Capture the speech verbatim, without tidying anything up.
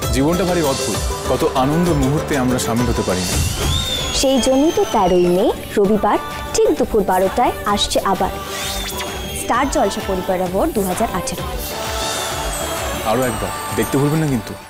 জীবনটা ভারী অদ্ভুত, কত আনন্দ মুহূর্তে আমরা সামিল হতে পারি না। সেই জন্যই তো তেরোই মে রবিবার ঠিক দুপুর বারোটায় আসছে আবার স্টার জলসা পরিবার অ্যাওয়ার্ড দু হাজার আঠেরো। আরও একবার দেখতে ভুলবেন না কিন্তু।